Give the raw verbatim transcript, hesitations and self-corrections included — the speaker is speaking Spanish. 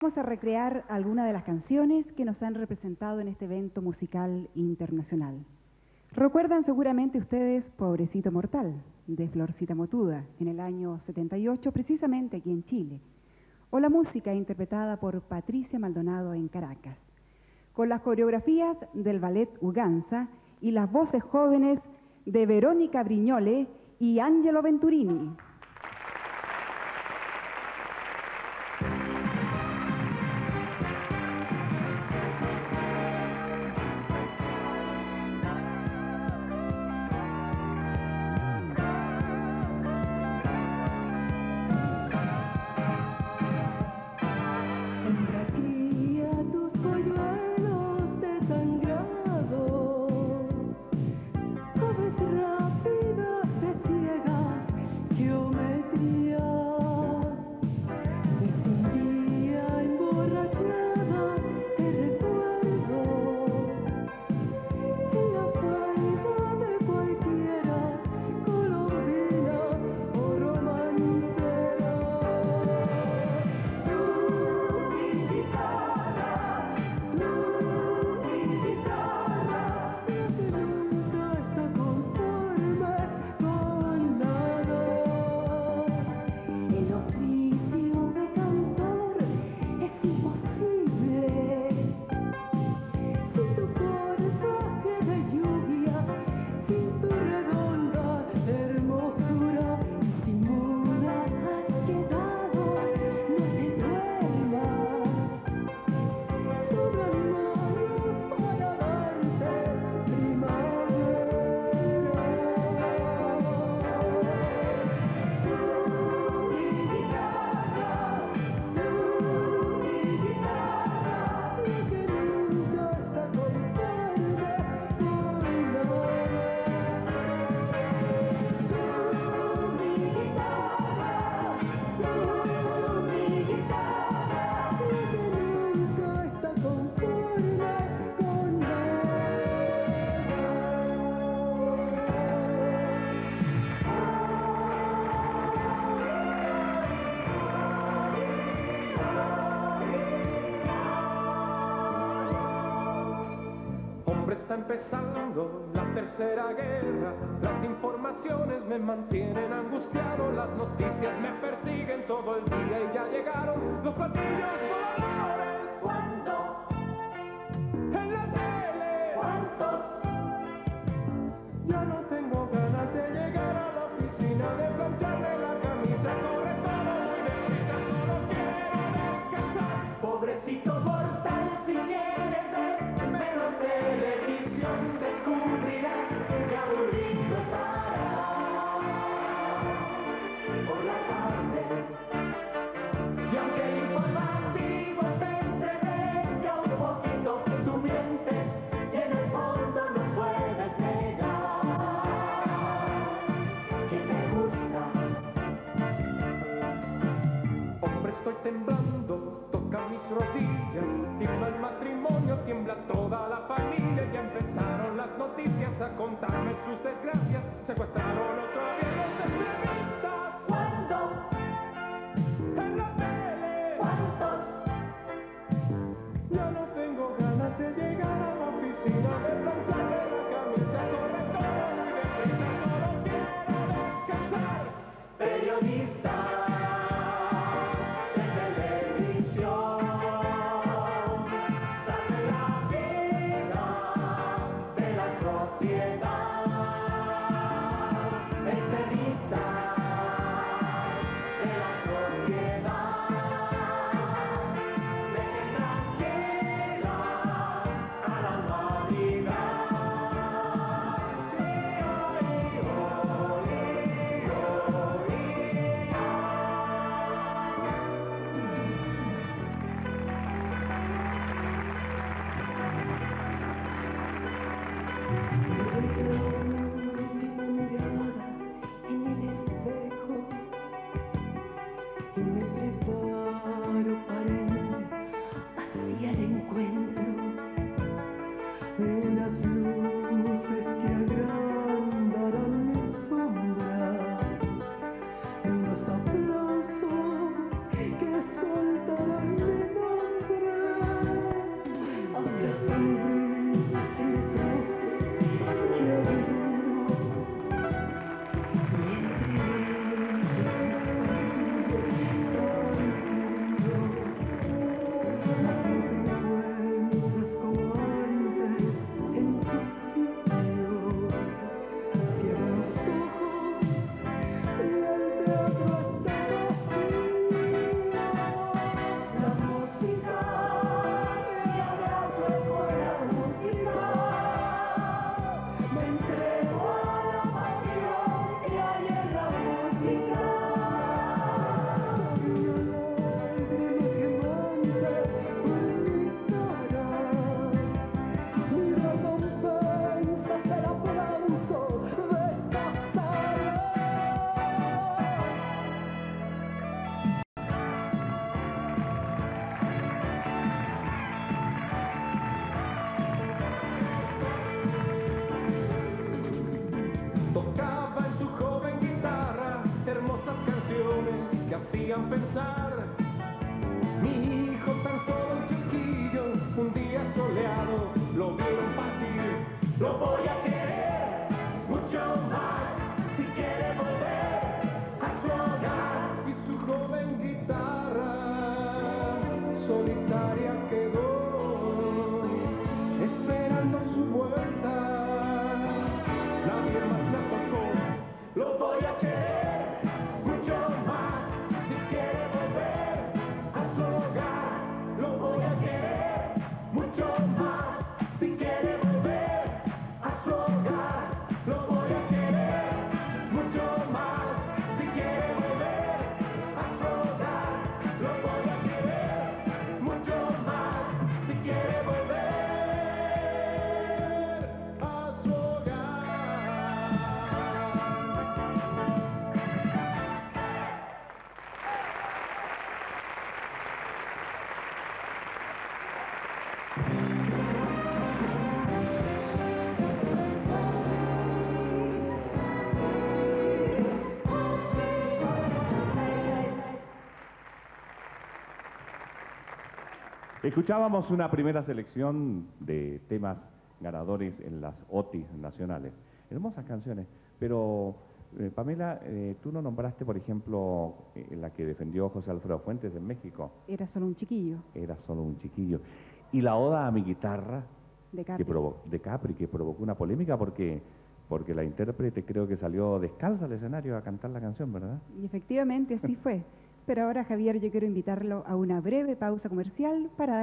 Vamos a recrear algunas de las canciones que nos han representado en este evento musical internacional. Recuerdan seguramente ustedes Pobrecito Mortal, de Florcita Motuda, en el año setenta y ocho, precisamente aquí en Chile, o la música interpretada por Patricia Maldonado en Caracas, con las coreografías del ballet Uganza y las voces jóvenes de Verónica Brignole y Angelo Venturini. Está empezando la tercera guerra, las informaciones me mantienen angustiado, las noticias me persiguen todo el día y ya llegaron los platillos voladores. ¿Cuándo? En la tele. ¿Cuántos? Ya no tengo ganas de llegar a la oficina, de plancharme la camisa, corre todo muy deprisa, solo quiero descansar. Pobrecito mortal, si quieres ver menos televisión, descubrirás que aburrido estarás por la tarde. Y aunque el informativo lo vieron partir. Lo voy a querer mucho más si quiere volver a su hogar. Y su joven guitarra solitaria quedó, esperando su vuelta. Nadie más la tocó. Lo voy a querer mucho más si quiere volver a su hogar. Lo voy a querer mucho más si quiere volver a su hogar. Lo voy a querer mucho más si quiere volver a su hogar. Lo voy a querer mucho más si quiere volver a su hogar. Escuchábamos una primera selección de temas ganadores en las O T I nacionales. Hermosas canciones, pero eh, Pamela, eh, tú no nombraste, por ejemplo, eh, la que defendió José Alfredo Fuentes en México. Era solo un chiquillo. Era solo un chiquillo. Y la oda a mi guitarra De que Capri. provo- de Capri, que provocó una polémica porque, porque la intérprete creo que salió descalza al escenario a cantar la canción, ¿verdad? Y efectivamente así fue. Pero ahora, Javier, yo quiero invitarlo a una breve pausa comercial para